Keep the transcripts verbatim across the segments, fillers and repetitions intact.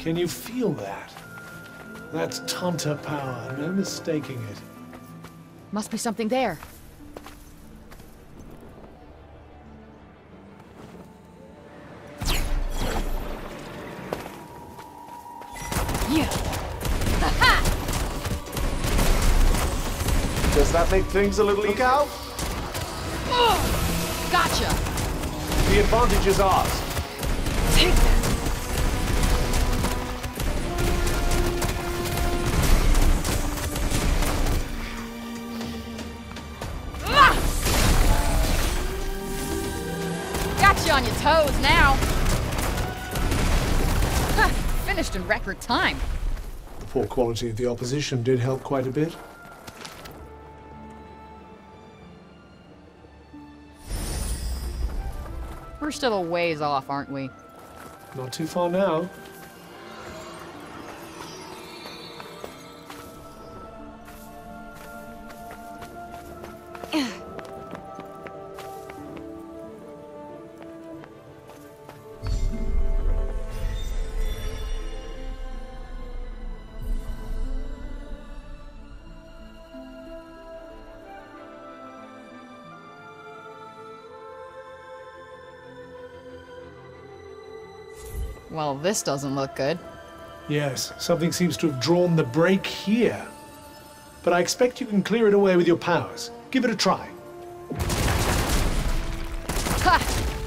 Can you feel that? That's Tanta power, no mistaking it. Must be something there. Yeah. Does that make things a little easier? Look out! Ugh. Gotcha! The advantage is ours. Take that! Ah! Got you on your toes now. Huh, finished in record time. The poor quality of the opposition did help quite a bit. We're still a ways off, aren't we? Not too far now. Well, this doesn't look good. Yes, something seems to have drawn the break here. But I expect you can clear it away with your powers. Give it a try. Ha!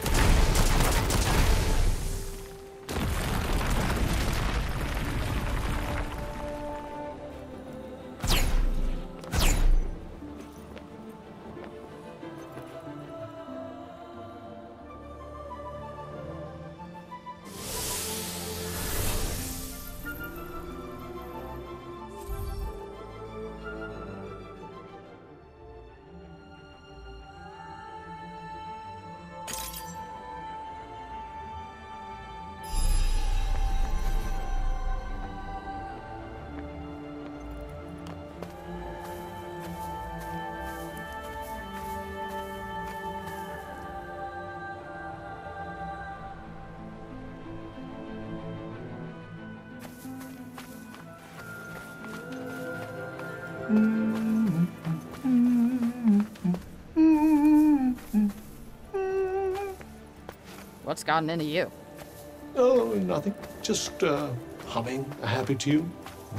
What's gotten into you? Oh, nothing. Just uh, humming a happy tune.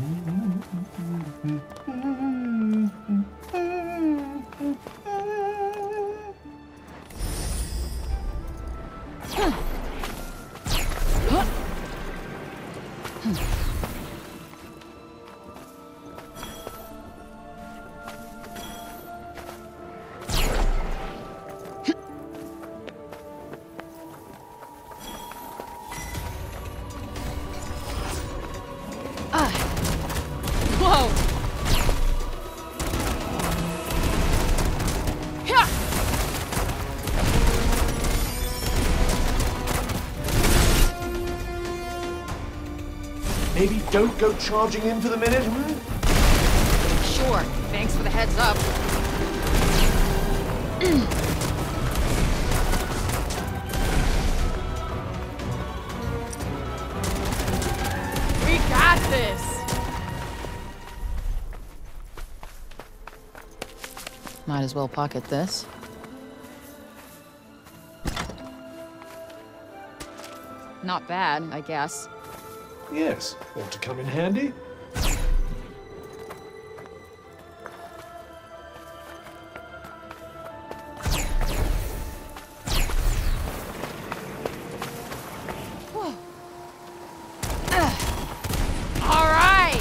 Whoa! Yeah. Maybe don't go charging in for the minute, hmm? Sure. Thanks for the heads up. We got this. Might as well pocket this. Not bad, I guess. Yes, ought to come in handy. Whoa. Ugh. All right.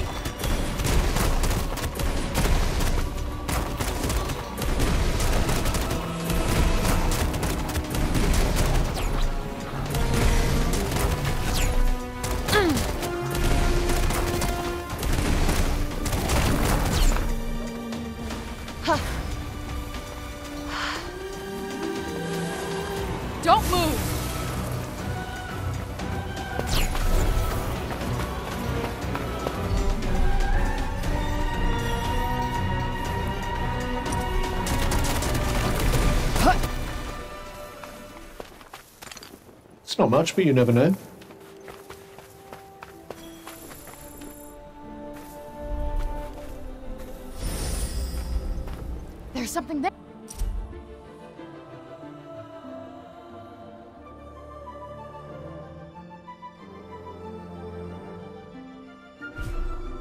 Don't move! It's not much, but you never know.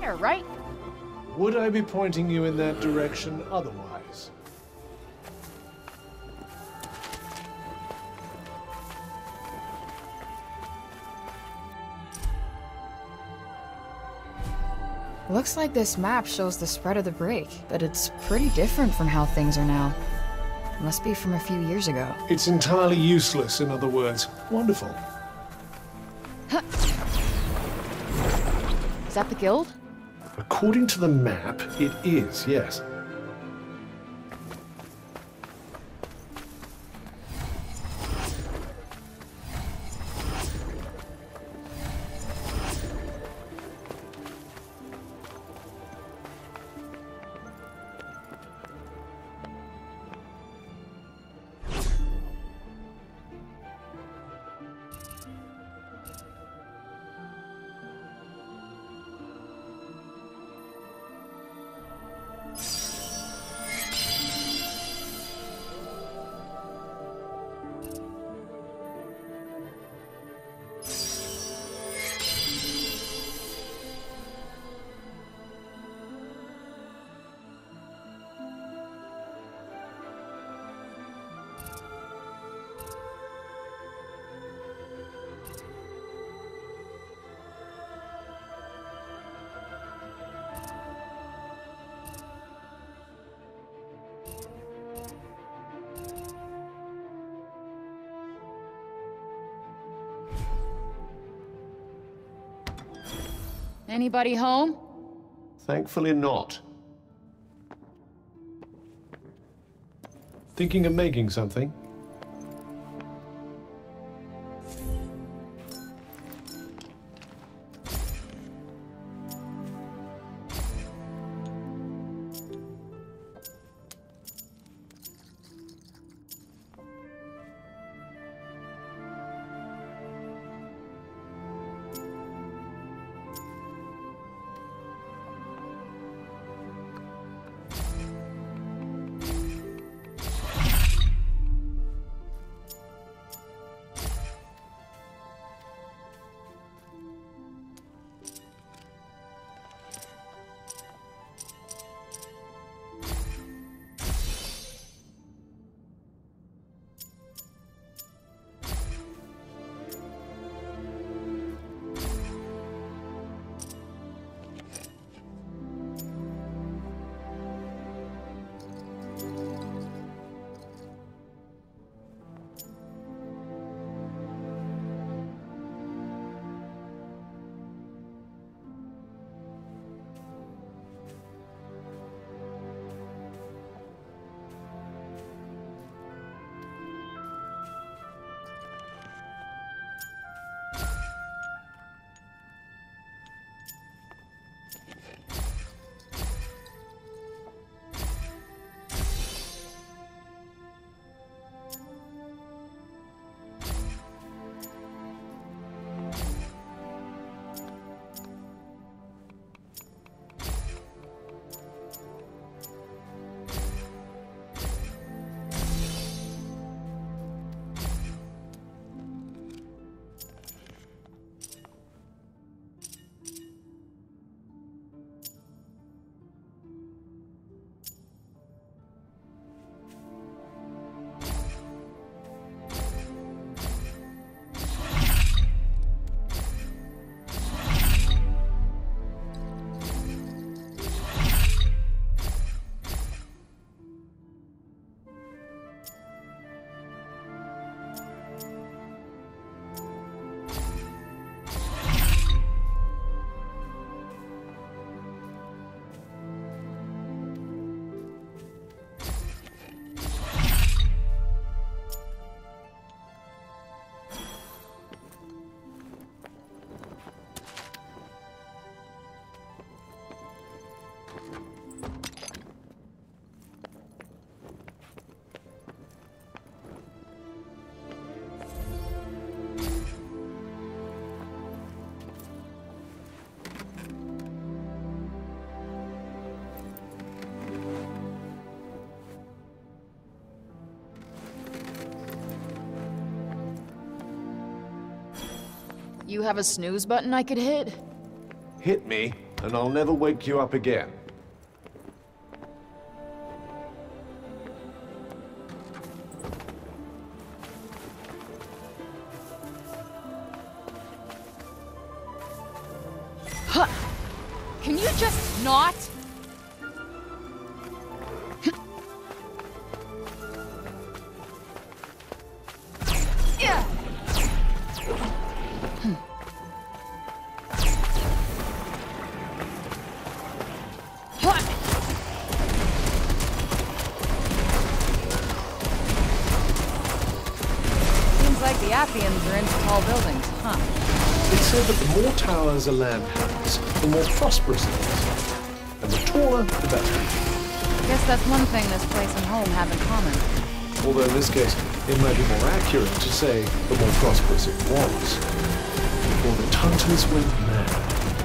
water, right? Would I be pointing you in that direction otherwise? Looks like this map shows the spread of the break, but it's pretty different from how things are now. Must be from a few years ago. It's entirely useless, in other words. Wonderful. Is that the guild? According to the map, it is, yes. Anybody home? Thankfully not. Thinking of making something? You have a snooze button I could hit? Hit me? and I'll never wake you up again. Huh. Can you just not? Yeah. Seems like the Appians are into tall buildings, huh? It's said that the more towers a land has, the more prosperous it is. And the taller, the better. Guess that's one thing this place and home have in common. Although in this case, it might be more accurate to say the more prosperous it was. Before the Tunters went mad.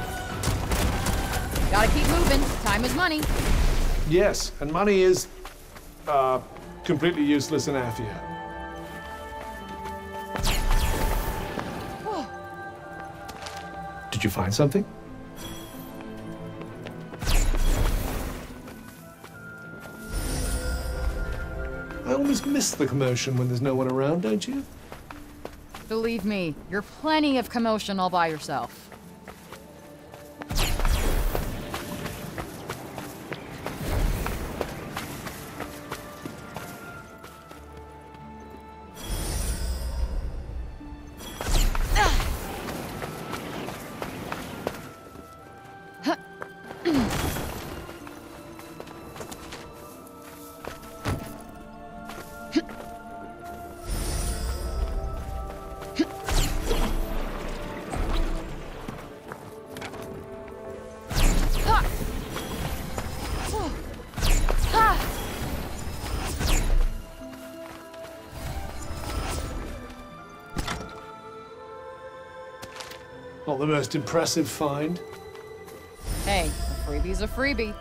Gotta keep moving. Time is money. Yes, and money is, uh, completely useless in Athia. Did you find something? I always miss the commotion when there's no one around, don't you? Believe me, you're plenty of commotion all by yourself. Not the most impressive find. Hey, a freebie's a freebie.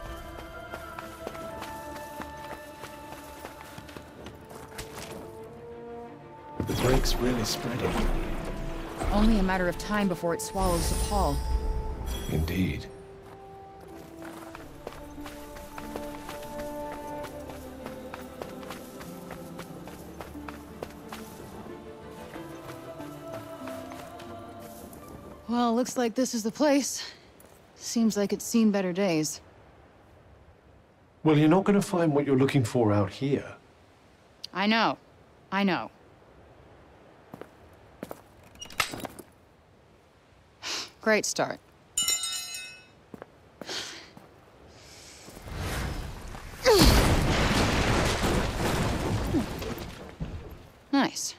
The break's really spreading. Only a matter of time before it swallows the pall. Indeed. Well, looks like this is the place. Seems like it's seen better days. Well, you're not going to find what you're looking for out here. I know. I know. Great start. Nice.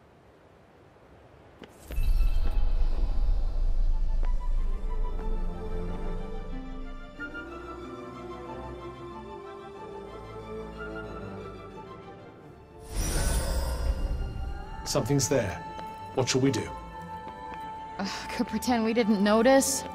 Something's there. What shall we do? Uh, could pretend we didn't notice.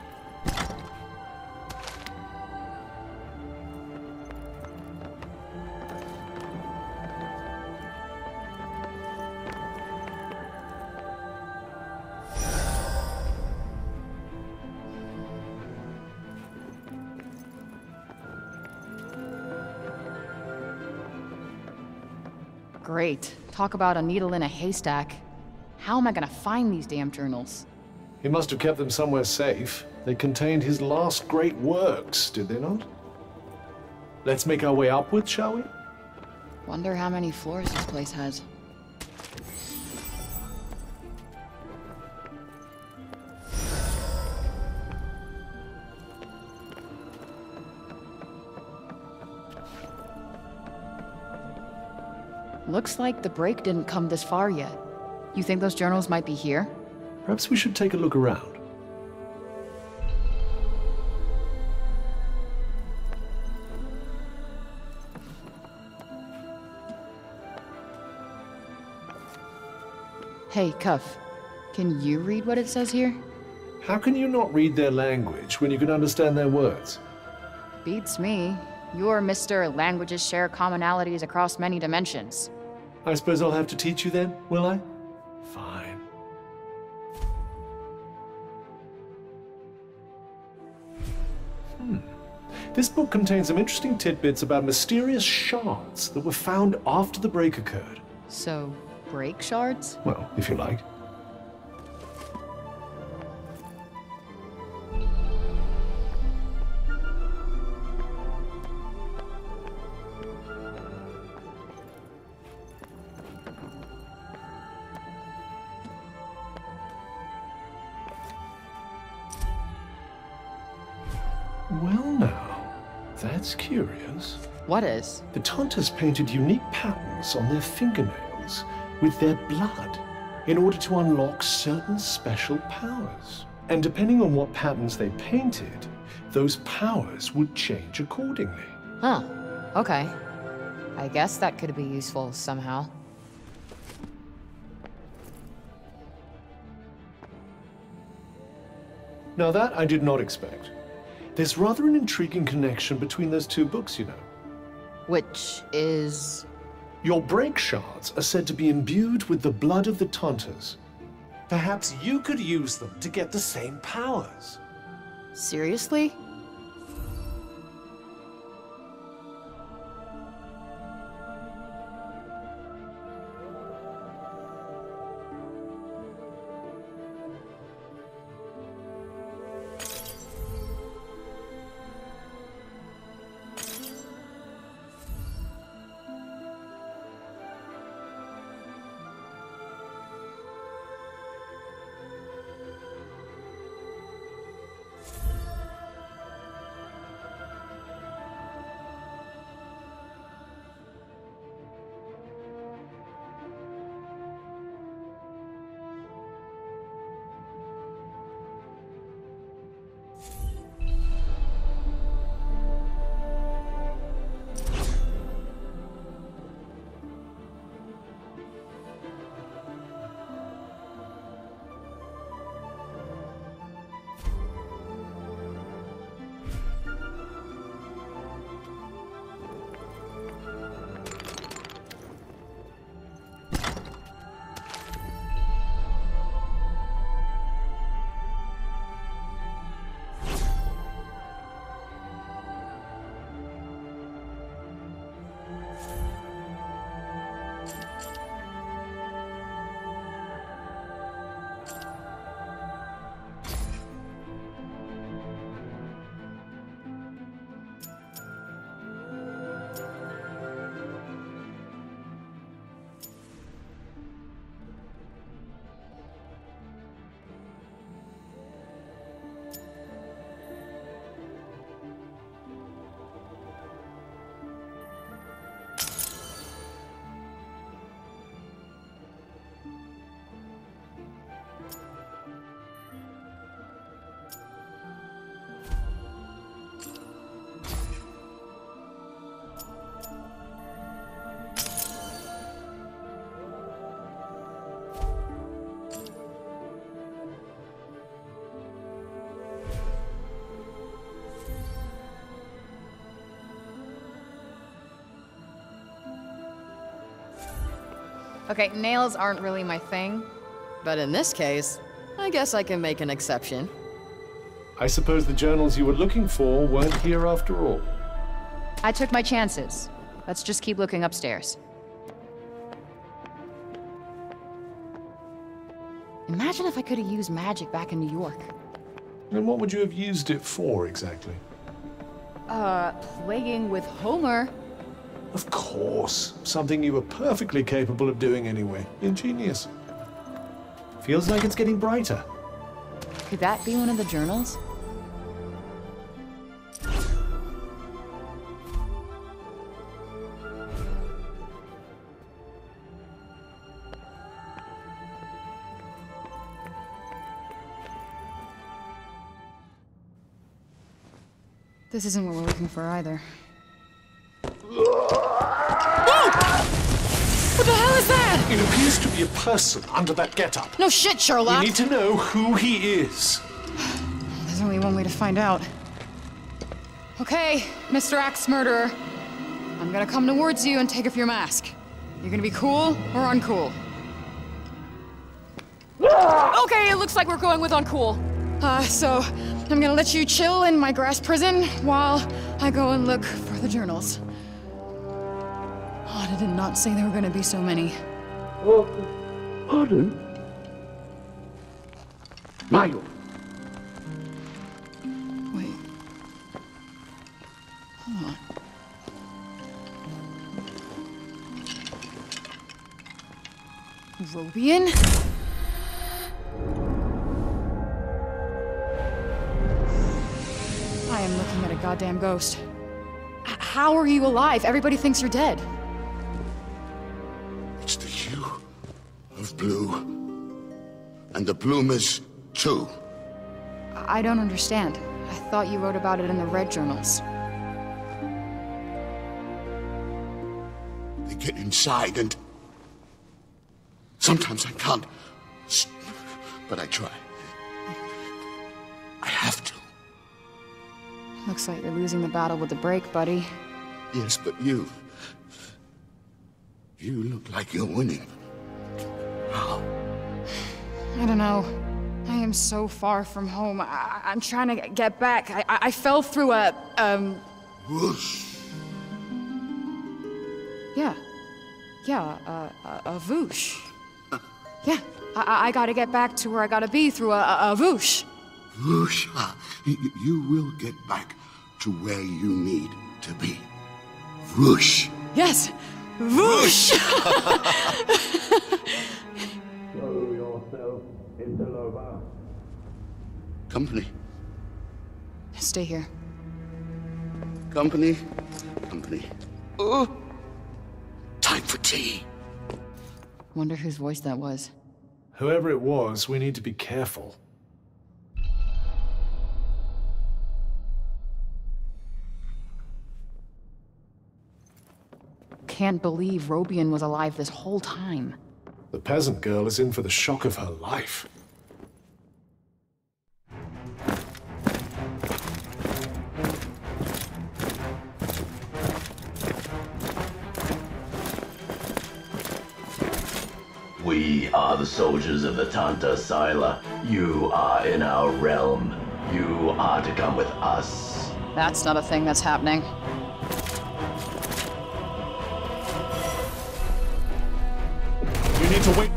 Great. Talk about a needle in a haystack. How am I gonna find these damn journals? He must have kept them somewhere safe. They contained his last great works, did they not? Let's make our way upwards, shall we? Wonder how many floors this place has. Looks like the break didn't come this far yet. You think those journals might be here? Perhaps we should take a look around. Hey, Cuff. Can you read what it says here? How can you not read their language when you can understand their words? Beats me. You're Mister Languages share commonalities across many dimensions. I suppose I'll have to teach you then, will I? Fine. This book contains some interesting tidbits about mysterious shards that were found after the break occurred. So, break shards? Well, if you like. Well now, that's curious. What is? The Taunters painted unique patterns on their fingernails with their blood in order to unlock certain special powers. And depending on what patterns they painted, those powers would change accordingly. Huh. Okay. I guess that could be useful somehow. Now that I did not expect. There's rather an intriguing connection between those two books, you know. Which is... Your break shards are said to be imbued with the blood of the Taunters. Perhaps you could use them to get the same powers. Seriously? Okay, nails aren't really my thing, but in this case, I guess I can make an exception. I suppose the journals you were looking for weren't here after all. I took my chances. Let's just keep looking upstairs. Imagine if I could have used magic back in New York. And what would you have used it for, exactly? Uh, playing with Homer. Of course. Something you were perfectly capable of doing anyway. Ingenious. Feels like it's getting brighter. Could that be one of the journals? This isn't what we're looking for either. What the hell is that? It appears to be a person under that getup. No shit, Sherlock! We need to know who he is. There's only one way to find out. Okay, Mister Axe Murderer. I'm gonna come towards you and take off your mask. You're gonna be cool or uncool? Okay, it looks like we're going with uncool. Uh, so, I'm gonna let you chill in my grass prison while I go and look for the journals. Oda did not say there were gonna be so many. Oh, pardon? Milo. Wait. Hold on. Robian? I am looking at a goddamn ghost. H- how are you alive? Everybody thinks you're dead. It's the hue of blue. And the bloomers, too. I, I don't understand. I thought you wrote about it in the red journals. They get inside and... Sometimes I can't. But I try. I have to. Looks like you're losing the battle with the break, buddy. Yes, but you... You look like you're winning. How? I don't know. I am so far from home. I I'm trying to get back. I, I, I fell through a, um... Whoosh. Yeah. Yeah, a, a, a whoosh. Yeah, I, I gotta get back to where I gotta be through a, a, a whoosh. Whoosh. Ah, y- y- You will get back to where you need to be. Whoosh. Yes, whoosh! Throw yourself into Lova. Company. Stay here. Company. Company. Oh. Time for tea. Wonder whose voice that was. Whoever it was, we need to be careful. Can't believe Robian was alive this whole time. The peasant girl is in for the shock of her life. We are the soldiers of the Tanta Sila. You are in our realm. You are to come with us. That's not a thing that's happening. You need to wait.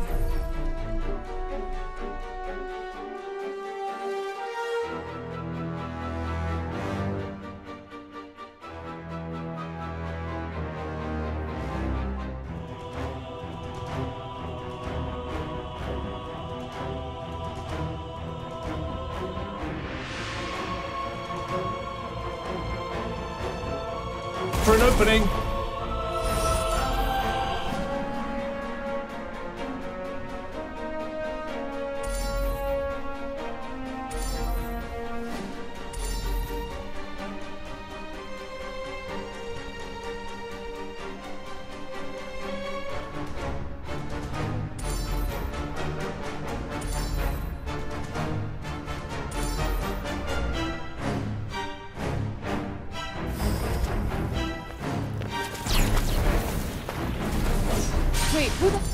For an opening. Wait, who the...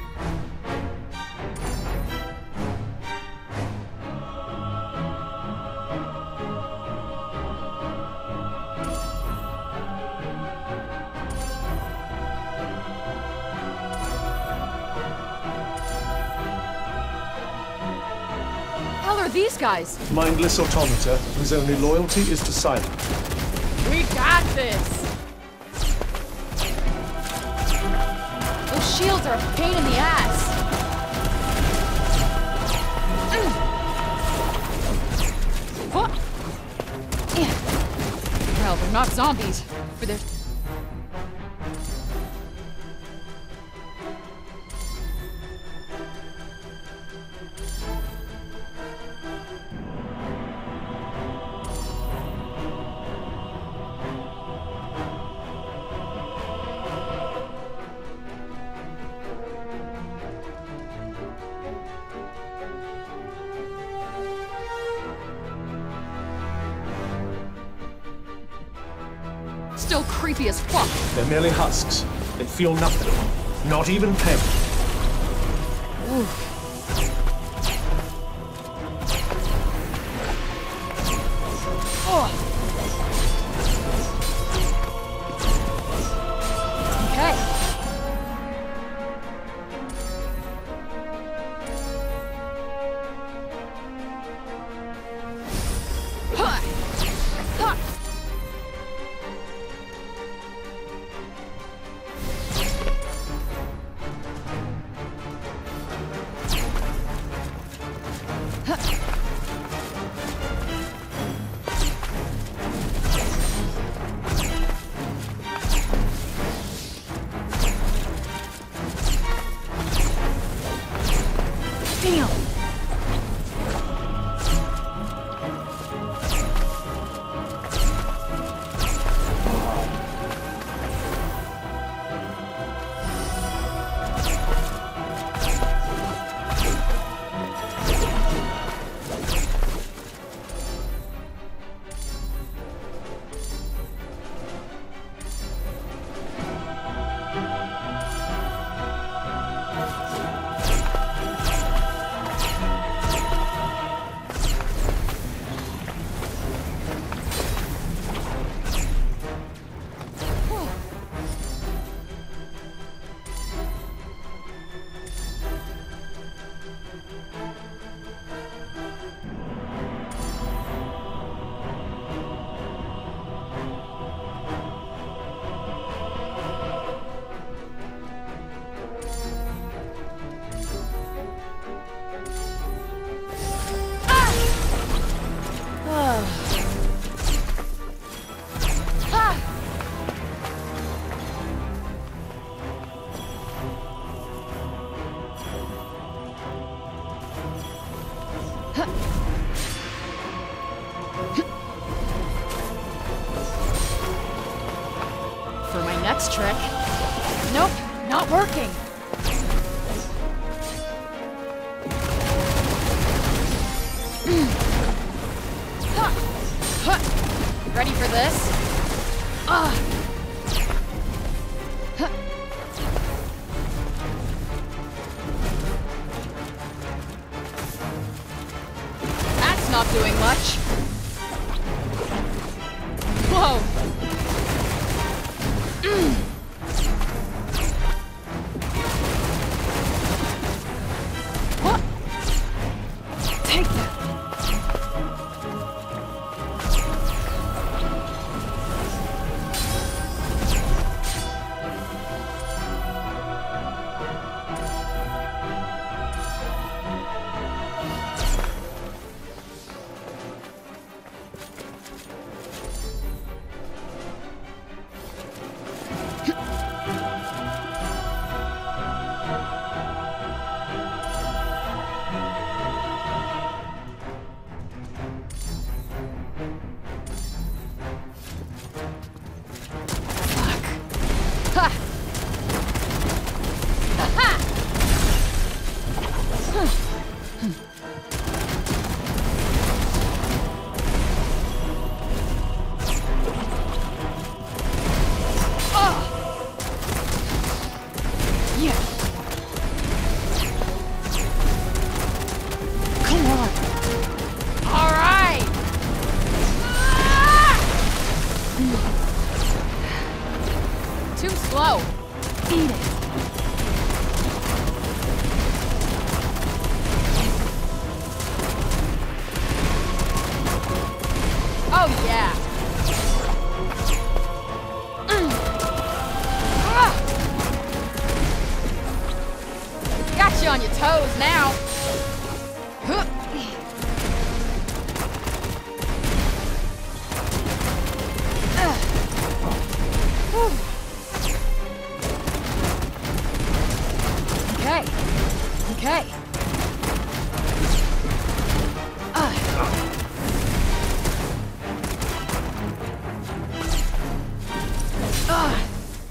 hell are these guys? Mindless automata whose only loyalty is to silence. We got this! Those shields are a pain in the ass! Mm. What? Yeah. Well, they're not zombies, but they're... still creepy as fuck. They're merely husks. They feel nothing. Not even pain. Damn! For my next trick. Nope, not working. Ready for this? Ah. That's not doing much. Whoa. Mm. What? Take that. On your toes now. Huh. Okay. Okay. Uh. Uh.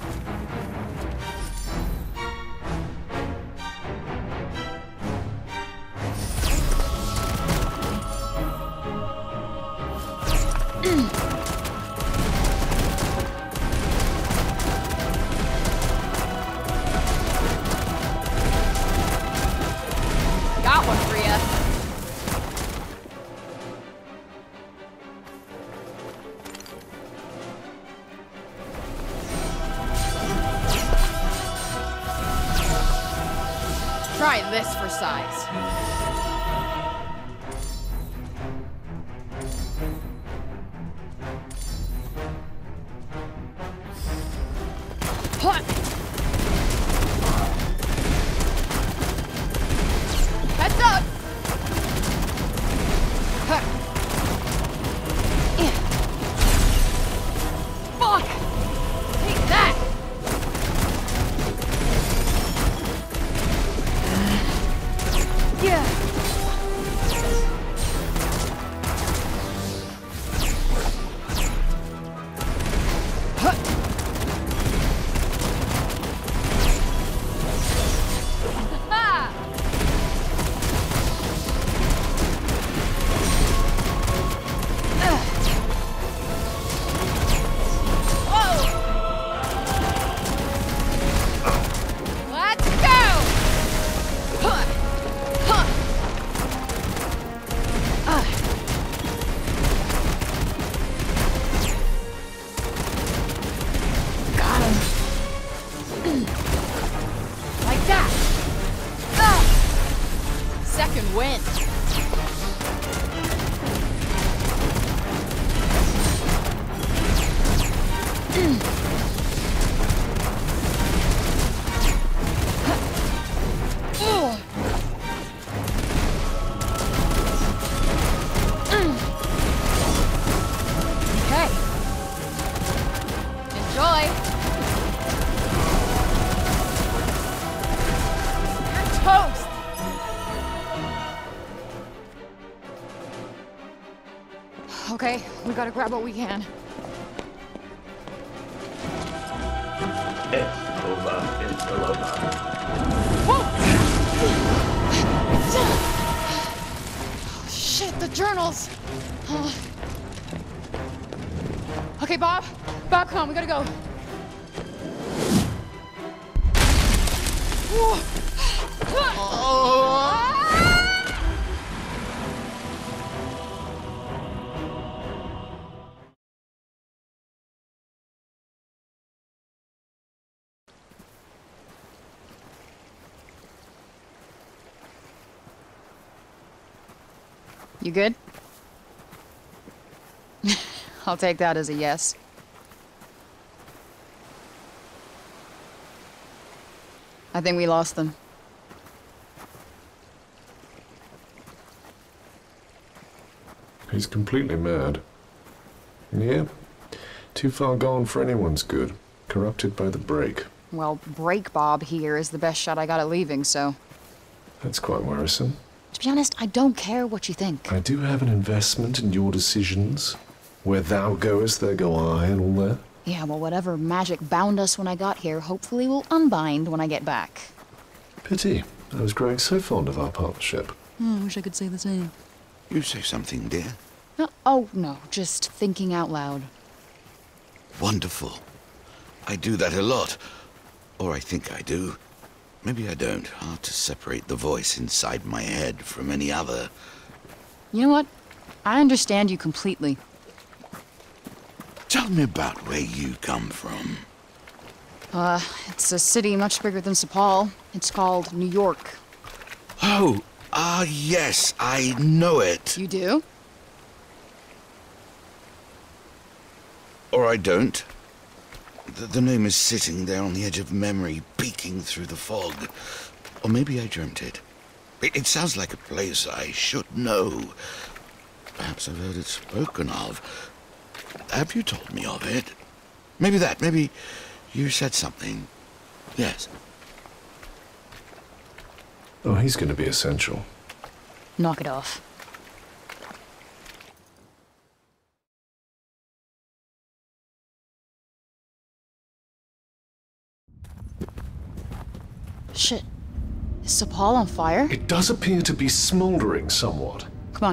Got one for ya. Try this for size. Huh. Heads up! Huh. Yeah. Fuck! Take that! Okay, we gotta grab what we can. It's over. It's over. Oh, shit, the journals! Uh, okay, Bob. Bob, come on, we gotta go. You good? I'll take that as a yes. I think we lost them. He's completely mad. Yeah, too far gone for anyone's good. Corrupted by the break. Well, Break Bob here is the best shot I got at leaving, so... That's quite worrisome. To be honest, I don't care what you think. I do have an investment in your decisions. Where thou goest, there go I, and all that. Yeah, well, whatever magic bound us when I got here, hopefully will unbind when I get back. Pity. I was growing so fond of our partnership. Oh, I wish I could say the same. You say something, dear. No, oh, no, just thinking out loud. Wonderful. I do that a lot. Or I think I do. Maybe I don't. Hard to separate the voice inside my head from any other. You know what? I understand you completely. Tell me about where you come from. Uh, it's a city much bigger than Sepal. It's called New York. Oh, ah, yes, I know it. You do? Or I don't. The, the name is sitting there on the edge of memory, peeking through the fog. Or maybe I dreamt it. It, it sounds like a place I should know. Perhaps I've heard it spoken of. Have you told me of it? Maybe that, maybe you said something. Yes. Oh, he's going to be essential. Knock it off. Shit. Is Sepal on fire? It does appear to be smoldering somewhat. Come on.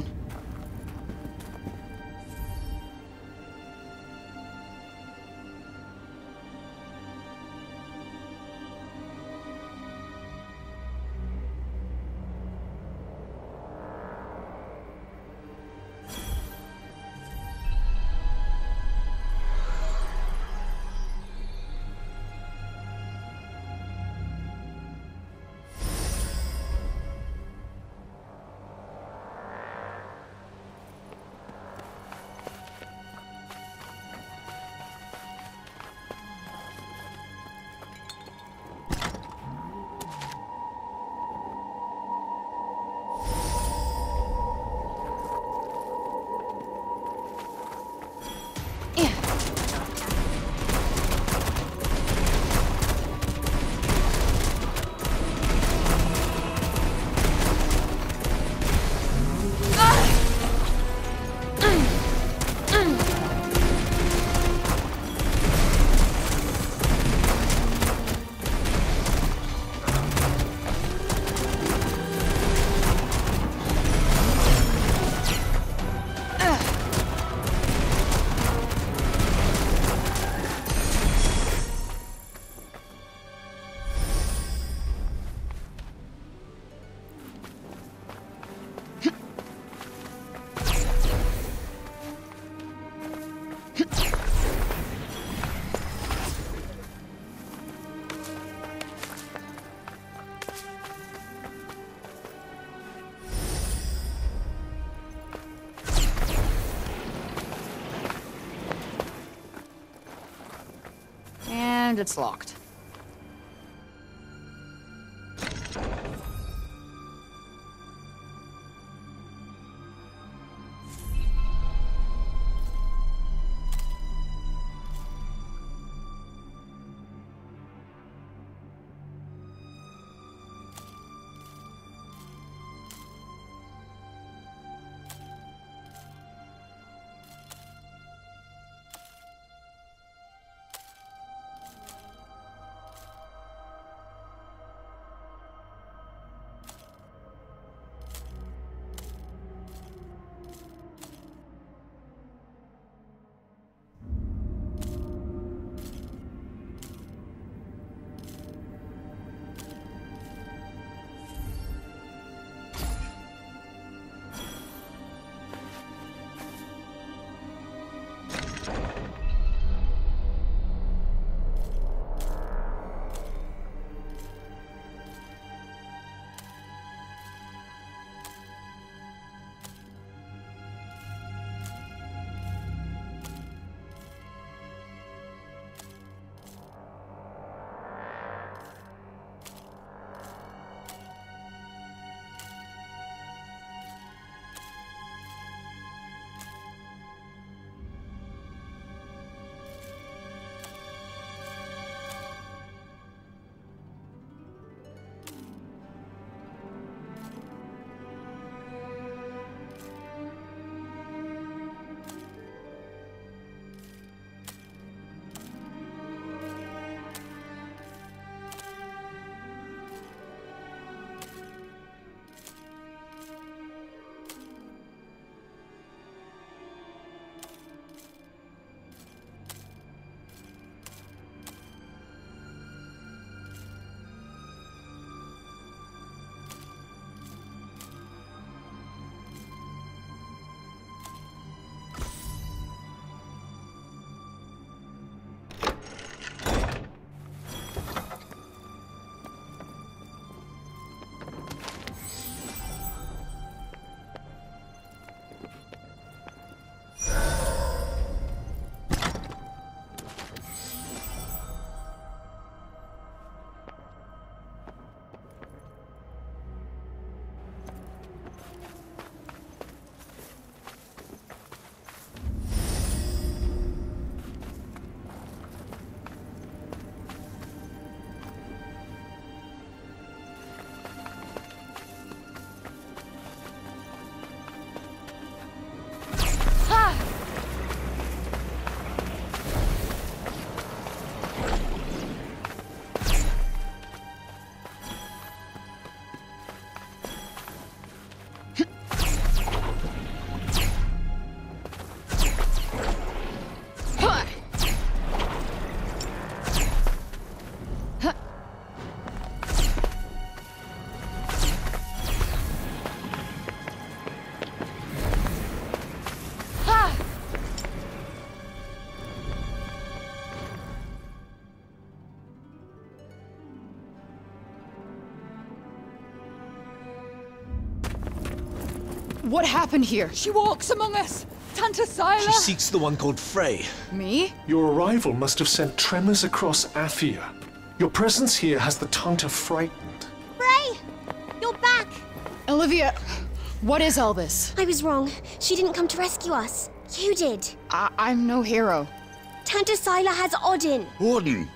And it's locked. What happened here? She walks among us! Tanta Sila! She seeks the one called Frey. Me? Your arrival must have sent tremors across Athia. Your presence here has the Tanta frightened. Frey! You're back! Olivia, what is all this? I was wrong. She didn't come to rescue us. You did. I I'm no hero. Tanta Sila has Odin. Odin!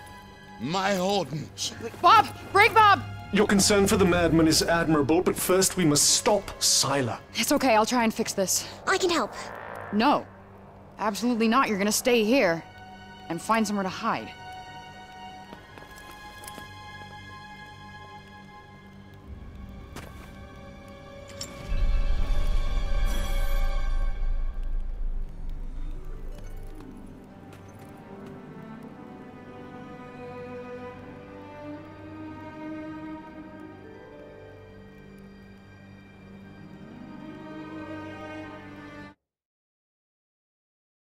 My Odin! Bob! Break Bob! Your concern for the madman is admirable, but first we must stop Sila. It's okay, I'll try and fix this. I can help. No. Absolutely not. You're gonna stay here and find somewhere to hide.